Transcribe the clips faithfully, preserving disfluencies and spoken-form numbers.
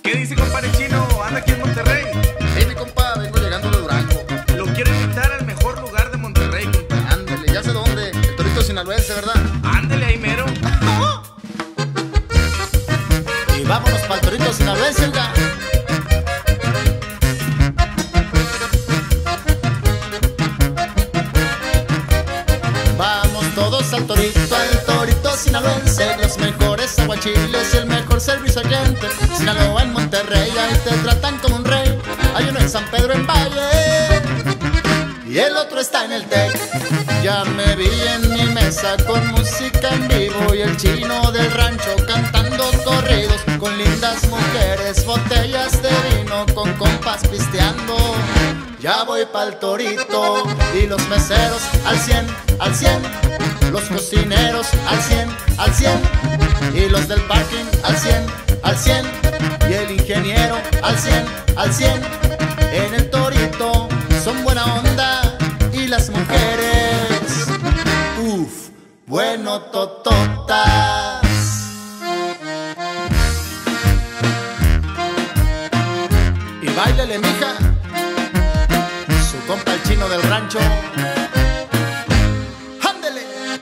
¿Qué dice, compadre Chino? ¿Anda aquí en Monterrey? Sí, mi compa, vengo llegando de Durango. Lo quiero invitar al mejor lugar de Monterrey, compadre. Ándale, ya sé dónde. El Torito Sinaloense, ¿verdad? Ándale, ahí mero. Y vámonos para el Torito Sinaloense, oiga. Vamos todos al Torito, al Torito Sinaloense. Los mejores aguachiles y el mejor servicio al cliente. Sinaloa en Monterrey, ahí te tratan como un rey. Hay uno en San Pedro en Valle y el otro está en el Tec. Ya me vi en mi mesa con música en vivo y el Chino del rancho cantando corridos con lindas mujeres, botellas de vino, con compas pisteando. Ya voy pa'l Torito y los meseros al cien, al cien, los cocineros al cien, al cien, y los del parking al cien, al cien, y el ingeniero al cien, al cien. En el Torito son buena onda y las mujeres, uff, bueno tototas. Y báilele, mija, su compa el Chino del rancho. ¡Ándele!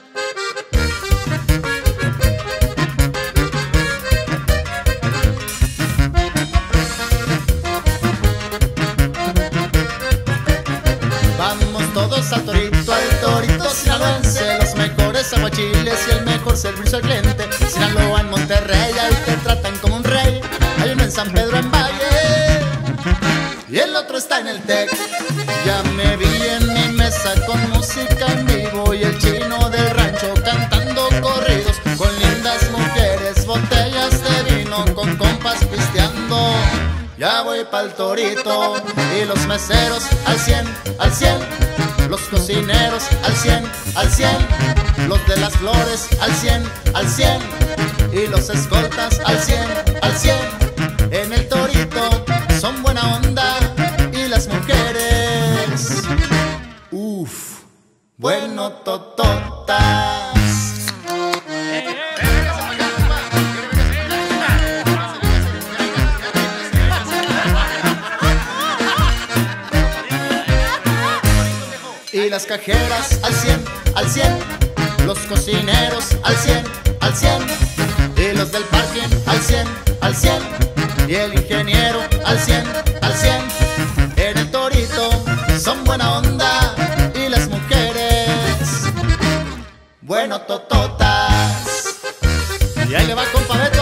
Vamos todos al Torito, al Torito Sinaloense. Los mejores aguachiles y el mejor servicio al cliente. Sinaloa en Monterrey, ahí te tratan como un rey. Hay uno en San Pedro en Valle y el otro está en el Tec. Ya me vi en mi mesa con música en vivo y el Chino del rancho cantando corridos con lindas mujeres, botellas de vino, con compas pisteando. Ya voy pa'l Torito y los meseros al cien, al cien, los cocineros al cien, al cien, los de las flores al cien, al cien, y los escoltas al cien, al cien. En el Torito son buena onda y las mujeres, uff, bueno tototas. Y las cajeras al cien, al cien, los cocineros al cien, al cien, y los del parking al cien, al cien, y el ingeniero al cien, al cien. En el Torito son buena onda y las mujeres, bueno tototas. Y ahí le va, compa Beto.